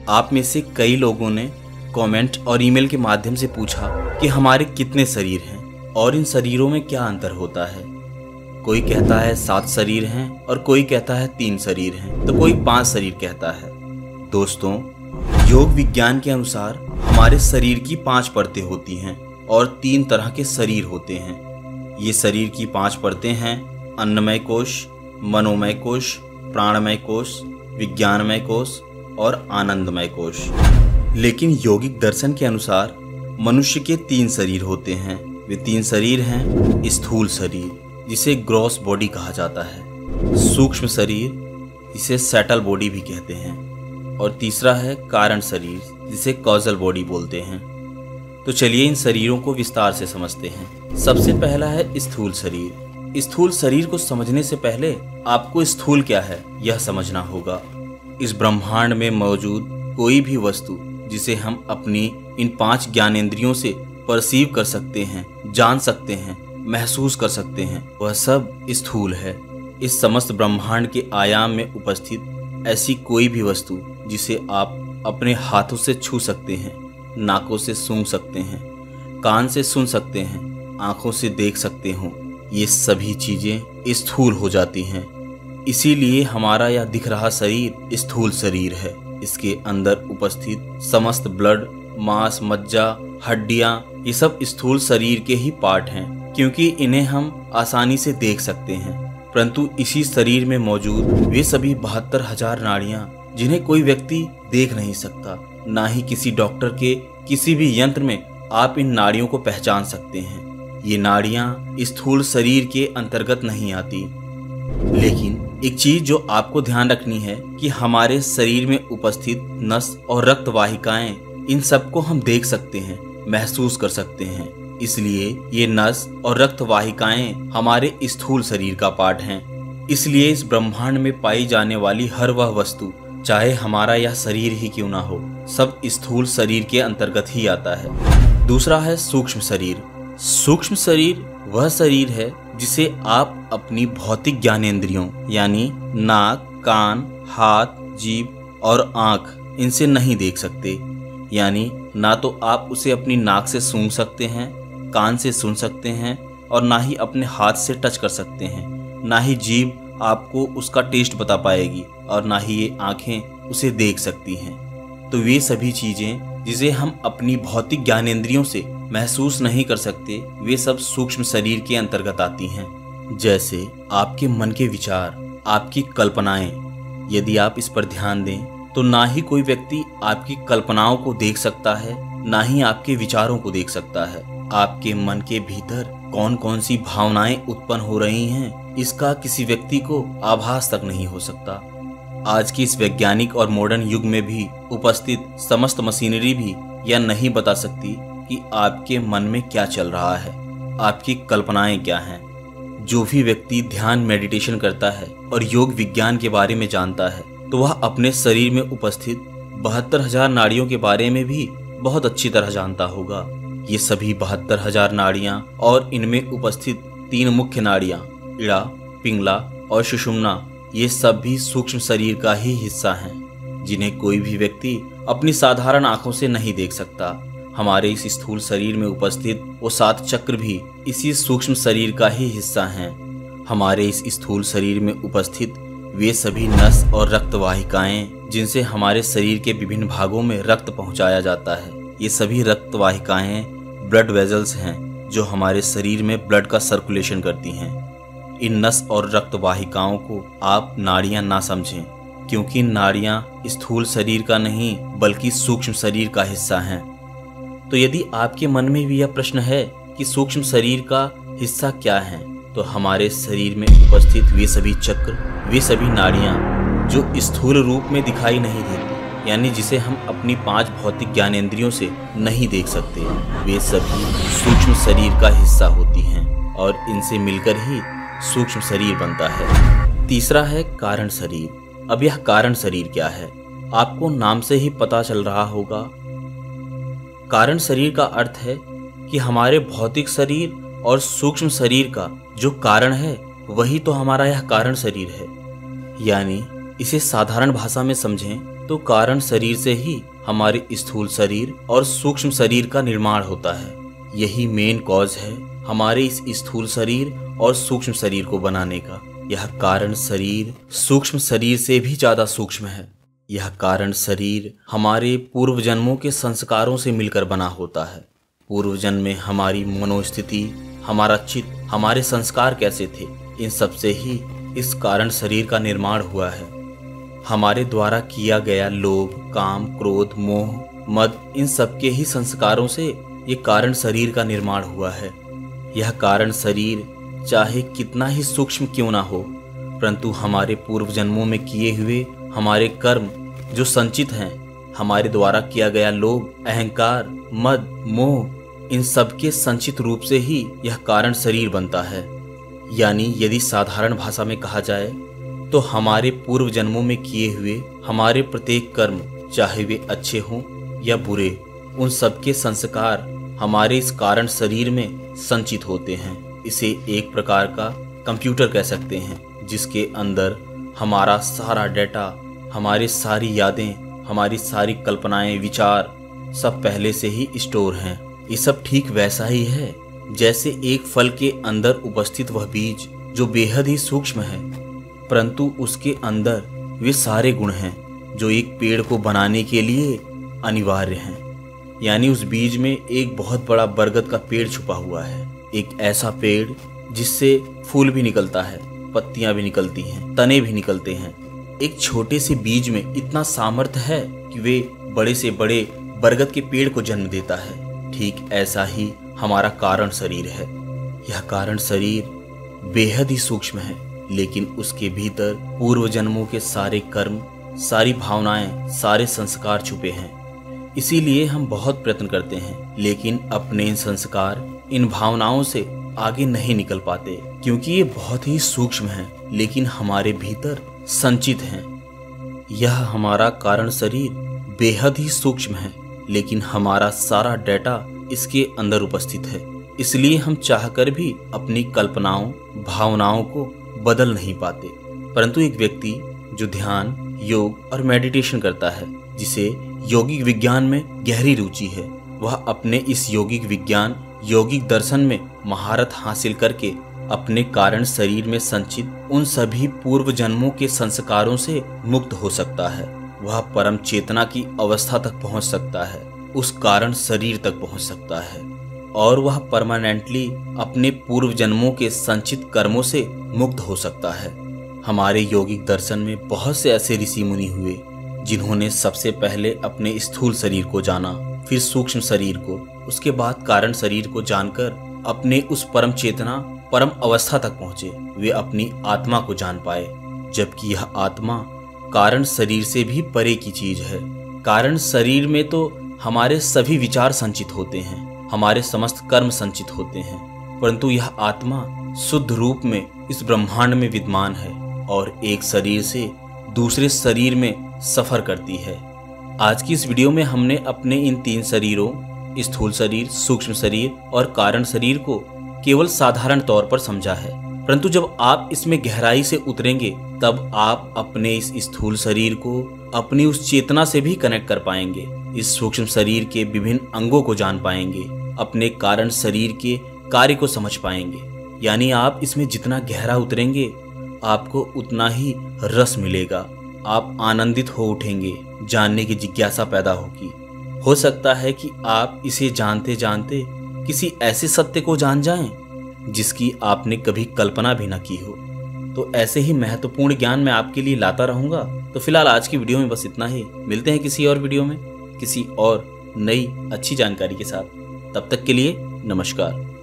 आप में से कई लोगों ने कमेंट और ईमेल के माध्यम से पूछा कि हमारे कितने शरीर हैं और इन शरीरों में क्या अंतर होता है। कोई कहता है 7 शरीर हैं और कोई कहता है 3 शरीर हैं, तो कोई 5 शरीर कहता है। दोस्तों, योग विज्ञान के अनुसार हमारे शरीर की 5 परतें होती हैं और 3 तरह के शरीर होते हैं। ये शरीर की 5 परतें हैं: अन्नमय कोश, मनोमय कोश, प्राणमय कोश, विज्ञानमय कोश और आनंदमय कोश। लेकिन यौगिक दर्शन के अनुसार मनुष्य के 3 शरीर होते हैं। वे 3 शरीर हैं: स्थूल शरीर, जिसे ग्रॉस बॉडी कहा जाता है; सूक्ष्म शरीर, जिसे सैटल बॉडी भी कहते हैं; और तीसरा है कारण शरीर, जिसे कॉजल बॉडी बोलते हैं। तो चलिए इन शरीरों को विस्तार से समझते हैं। सबसे पहला है स्थूल शरीर। स्थूल शरीर को समझने से पहले आपको स्थूल क्या है यह समझना होगा। इस ब्रह्मांड में मौजूद कोई भी वस्तु जिसे हम अपनी इन 5 ज्ञानेंद्रियों से परसीव कर सकते हैं, जान सकते हैं, महसूस कर सकते हैं, वह सब स्थूल है। इस समस्त ब्रह्मांड के आयाम में उपस्थित ऐसी कोई भी वस्तु जिसे आप अपने हाथों से छू सकते हैं, नाकों से सूंघ सकते हैं, कान से सुन सकते हैं, आंखों से देख सकते हो, ये सभी चीजें स्थूल हो जाती हैं। इसीलिए हमारा यह दिख रहा शरीर स्थूल शरीर है। इसके अंदर उपस्थित समस्त ब्लड, मांस, मज्जा, हड्डियां, ये सब स्थूल शरीर के ही पार्ट हैं, क्योंकि इन्हें हम आसानी से देख सकते हैं। परंतु इसी शरीर में मौजूद वे सभी 72,000 नाड़ियां, जिन्हें कोई व्यक्ति देख नहीं सकता, ना ही किसी डॉक्टर के किसी भी यंत्र में आप इन नाड़ियों को पहचान सकते हैं। ये नाड़ियां स्थूल शरीर के अंतर्गत नहीं आती। लेकिन एक चीज जो आपको ध्यान रखनी है कि हमारे शरीर में उपस्थित नस और रक्त वाहिकाएं, इन सबको हम देख सकते हैं, महसूस कर सकते हैं। इसलिए ये नस और रक्त वाहिकाएं हमारे स्थूल शरीर का पार्ट हैं। इसलिए इस ब्रह्मांड में पाई जाने वाली हर वह वस्तु, चाहे हमारा यह शरीर ही क्यों ना हो, सब स्थूल शरीर के अंतर्गत ही आता है। दूसरा है सूक्ष्म शरीर। सूक्ष्म शरीर वह शरीर है जिसे आप अपनी भौतिक ज्ञानेंद्रियों यानी नाक, कान, हाथ, जीभ और आँख, इनसे नहीं देख सकते। यानी ना तो आप उसे अपनी नाक से सूंघ सकते हैं, कान से सुन सकते हैं, और ना ही अपने हाथ से टच कर सकते हैं। ना ही जीभ आपको उसका टेस्ट बता पाएगी और ना ही ये आँखें उसे देख सकती हैं। तो वे सभी चीज़ें जिसे हम अपनी भौतिक ज्ञानेंद्रियों से महसूस नहीं कर सकते, वे सब सूक्ष्म शरीर के अंतर्गत आती हैं। जैसे आपके मन के विचार, आपकी कल्पनाएं। यदि आप इस पर ध्यान दें तो ना ही कोई व्यक्ति आपकी कल्पनाओं को देख सकता है, ना ही आपके विचारों को देख सकता है। आपके मन के भीतर कौन कौन सी भावनाएं उत्पन्न हो रही हैं, इसका किसी व्यक्ति को आभास तक नहीं हो सकता। आज की इस वैज्ञानिक और मॉडर्न युग में भी उपस्थित समस्त मशीनरी भी यह नहीं बता सकती कि आपके मन में क्या चल रहा है, आपकी कल्पनाएं क्या हैं। जो भी व्यक्ति ध्यान, मेडिटेशन करता है और योग विज्ञान के बारे में जानता है, तो वह अपने शरीर में उपस्थित 72,000 नाड़ियों के बारे में भी बहुत अच्छी तरह जानता होगा। ये सभी 72,000 नाड़ियाँ और इनमें उपस्थित 3 मुख्य नाड़ियाँ, इड़ा, पिंगला और सुषुम्ना, ये सब भी सूक्ष्म शरीर का ही हिस्सा हैं, जिन्हें कोई भी व्यक्ति अपनी साधारण आंखों से नहीं देख सकता। हमारे इस स्थूल शरीर में उपस्थित वो 7 चक्र भी इसी सूक्ष्म शरीर का ही हिस्सा हैं। हमारे इस स्थूल शरीर में उपस्थित वे सभी नस और रक्त वाहिकाएं, जिनसे हमारे शरीर के विभिन्न भागों में रक्त पहुंचाया जाता है, ये सभी रक्त वाहिकाएं ब्लड वेजल्स हैं, जो हमारे शरीर में ब्लड का सर्कुलेशन करती हैं। इन नस और रक्त वाहिकाओं को आप नाड़ियां ना समझें, क्योंकि नाड़ियां स्थूल शरीर का नहीं बल्कि सूक्ष्म शरीर का हिस्सा हैं। तो यदि आपके मन में भी यह प्रश्न है कि सूक्ष्म शरीर का हिस्सा क्या है, तो हमारे शरीर में उपस्थित वे सभी चक्र, वे सभी नाड़ियां जो स्थूल रूप में दिखाई नहीं देती, यानी जिसे हम अपनी 5 भौतिक ज्ञानेंद्रियों से नहीं देख सकते, वे सभी सूक्ष्म शरीर का हिस्सा होती हैं और इनसे मिलकर ही सूक्ष्म शरीर बनता है। तीसरा है कारण शरीर। अब यह कारण शरीर क्या है, आपको नाम से ही पता चल रहा होगा। कारण शरीर का अर्थ है कि हमारे भौतिक शरीर और सूक्ष्म शरीर का जो कारण है, वही तो हमारा यह कारण शरीर है। यानी इसे साधारण भाषा में समझें तो कारण शरीर से ही हमारे स्थूल शरीर और सूक्ष्म शरीर का निर्माण होता है। यही मेन कॉज है हमारे इस स्थूल शरीर और सूक्ष्म शरीर को बनाने का। यह कारण शरीर सूक्ष्म शरीर से भी ज्यादा सूक्ष्म है। यह कारण शरीर हमारे पूर्व जन्मों के संस्कारों से मिलकर बना होता है। पूर्व जन्म में हमारी मनोस्थिति, हमारा चित्त, हमारे संस्कार कैसे थे, इन सब से ही इस कारण शरीर का निर्माण हुआ है। हमारे द्वारा किया गया लोभ, काम, क्रोध, मोह, मद, इन सब के ही संस्कारों से ये कारण शरीर का निर्माण हुआ है। यह कारण शरीर चाहे कितना ही सूक्ष्म क्यों ना हो, परंतु हमारे पूर्व जन्मों में किए हुए हमारे कर्म जो संचित हैं, हमारे द्वारा किया गया लोभ, अहंकार, मद, मोह, इन सब के संचित रूप से ही यह कारण शरीर बनता है। यानी यदि साधारण भाषा में कहा जाए तो हमारे पूर्व जन्मों में किए हुए हमारे प्रत्येक कर्म, चाहे वे अच्छे हों या बुरे, उन सब के संस्कार हमारे इस कारण शरीर में संचित होते हैं। इसे एक प्रकार का कंप्यूटर कह सकते हैं, जिसके अंदर हमारा सारा डेटा, हमारी सारी यादें, हमारी सारी कल्पनाएं, विचार सब पहले से ही स्टोर हैं। ये सब ठीक वैसा ही है जैसे एक फल के अंदर उपस्थित वह बीज जो बेहद ही सूक्ष्म है, परंतु उसके अंदर वे सारे गुण हैं जो एक पेड़ को बनाने के लिए अनिवार्य हैं। यानी उस बीज में एक बहुत बड़ा बरगद का पेड़ छुपा हुआ है, एक ऐसा पेड़ जिससे फूल भी निकलता है, पत्तियां भी निकलती हैं, तने भी निकलते हैं। एक छोटे से बीज में इतना सामर्थ्य है कि वे बड़े से बड़े बरगद के पेड़ को जन्म देता है। ठीक ऐसा ही हमारा कारण शरीर है। यह कारण शरीर बेहद ही सूक्ष्म है, लेकिन उसके भीतर पूर्व जन्मों के सारे कर्म, सारी भावनाएं, सारे संस्कार छुपे हैं। इसीलिए हम बहुत प्रयत्न करते हैं, लेकिन अपने इन संस्कार, इन भावनाओं से आगे नहीं निकल पाते, क्योंकि ये बहुत ही सूक्ष्म हैं, लेकिन हमारे भीतर संचित हैं। यह हमारा कारण शरीर बेहद ही सूक्ष्म है, लेकिन हमारा सारा डेटा इसके अंदर उपस्थित है। इसलिए हम चाहकर भी अपनी कल्पनाओं, भावनाओं को बदल नहीं पाते। परंतु एक व्यक्ति जो ध्यान, योग और मेडिटेशन करता है, जिसे यौगिक विज्ञान में गहरी रुचि है, वह अपने इस यौगिक विज्ञान, यौगिक दर्शन में महारत हासिल करके अपने कारण शरीर में संचित उन सभी पूर्व जन्मों के संस्कारों से मुक्त हो सकता है। वह परम चेतना की अवस्था तक पहुंच सकता है, उस कारण शरीर तक पहुंच सकता है, और वह परमानेंटली अपने पूर्व जन्मों के संचित कर्मों से मुक्त हो सकता है। हमारे यौगिक दर्शन में बहुत से ऐसे ऋषि मुनि हुए जिन्होंने सबसे पहले अपने स्थूल शरीर को जाना, फिर सूक्ष्म शरीर को, उसके बाद कारण शरीर को जानकर अपने उस परम चेतना, परम अवस्था तक पहुंचे। वे अपनी आत्मा को जान पाए, जबकि यह आत्मा कारण शरीर से भी परे की चीज है। कारण शरीर में तो हमारे सभी विचार संचित होते हैं, हमारे समस्त कर्म संचित होते हैं, परंतु यह आत्मा शुद्ध रूप में इस ब्रह्मांड में विद्यमान है और एक शरीर से दूसरे शरीर में सफर करती है। आज की इस वीडियो में हमने अपने इन तीन शरीरों, स्थूल शरीर, सूक्ष्म शरीर और कारण शरीर को केवल साधारण तौर पर समझा है, परंतु जब आप इसमें गहराई से उतरेंगे तब आप अपने इस स्थूल शरीर को अपनी उस चेतना से भी कनेक्ट कर पाएंगे, इस सूक्ष्म शरीर के विभिन्न अंगों को जान पाएंगे, अपने कारण शरीर के कार्य को समझ पाएंगे। यानी आप इसमें जितना गहरा उतरेंगे आपको उतना ही रस मिलेगा, आप आनंदित हो उठेंगे, जानने की जिज्ञासा पैदा होगी। हो सकता है कि आप इसे जानते जानते किसी ऐसे सत्य को जान जाएं जिसकी आपने कभी कल्पना भी न की हो। तो ऐसे ही महत्वपूर्ण ज्ञान मैं आपके लिए लाता रहूंगा। तो फिलहाल आज की वीडियो में बस इतना ही। मिलते हैं किसी और वीडियो में किसी और नई अच्छी जानकारी के साथ। तब तक के लिए नमस्कार।